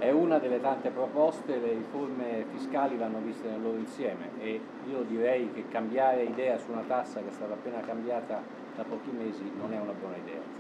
è una delle tante proposte, le riforme fiscali vanno viste nel loro insieme e io direi che cambiare idea su una tassa che è stata appena cambiata da pochi mesi non è una buona idea.